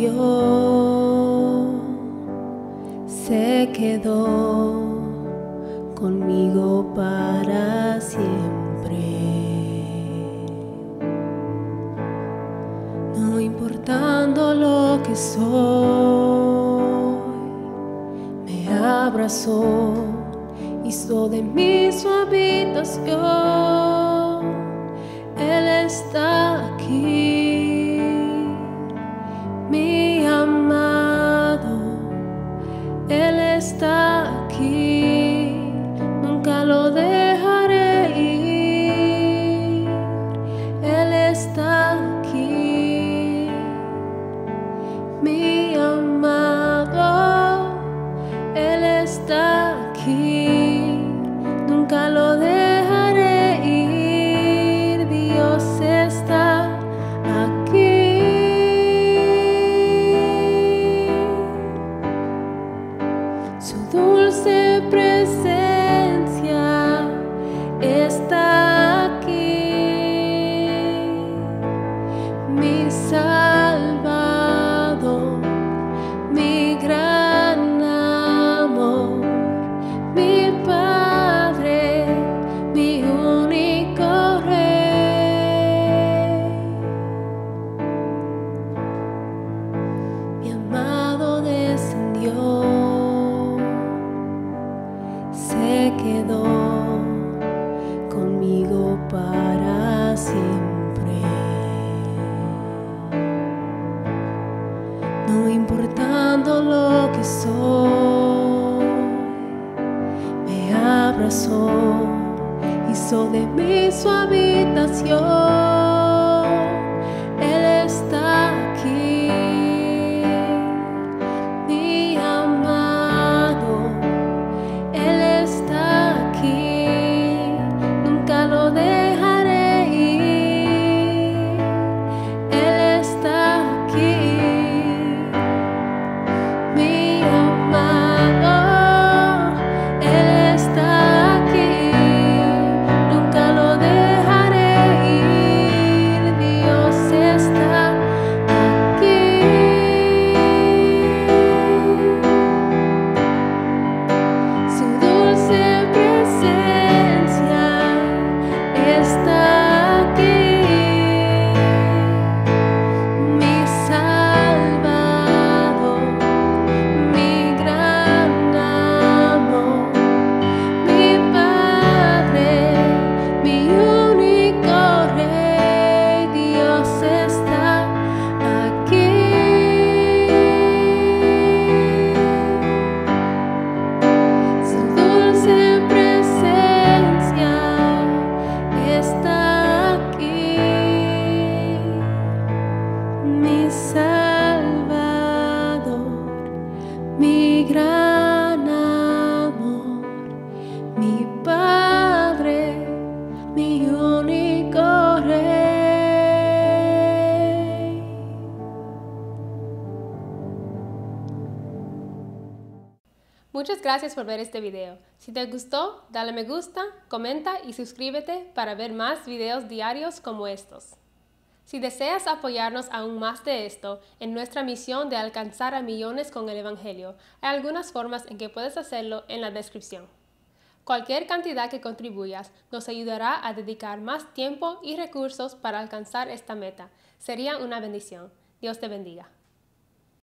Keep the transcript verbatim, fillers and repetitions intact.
descendió, se quedó conmigo para siempre. No importando lo que soy, me abrazó, hizo de mí su habitación. Él está aquí, mi amado. Él está aquí, nunca lo dejaré ir. Él está aquí, mi amado. Él está aquí, nunca lo dejaré ir. Dios está aquí. Su dulce presencia está aquí, mi Salvador, mi gran amor, mi Padre, mi único Rey. Mi amado descendió, se quedó conmigo para siempre. No importando lo que soy, me abrazó, hizo de mí su habitación. Él está aquí, mi amado. Él está aquí, nunca lo dejaré ir. Él está aquí, mi amado. Él está aquí, nunca lo dejaré ir. Dios está aquí. Su dulce presencia está aquí, mi Salvador, mi gran amor, mi Padre, mi único Rey. Dios está aquí. Su dulce presencia está aquí, mi Salvador, mi gran amor, mi Padre, mi único Rey. Muchas gracias por ver este video. Si te gustó, dale me gusta, comenta y suscríbete para ver más videos diarios como estos. Si deseas apoyarnos aún más de esto en nuestra misión de alcanzar a millones con el Evangelio, hay algunas formas en que puedes hacerlo en la descripción. Cualquier cantidad que contribuyas nos ayudará a dedicar más tiempo y recursos para alcanzar esta meta. Sería una bendición. Dios te bendiga.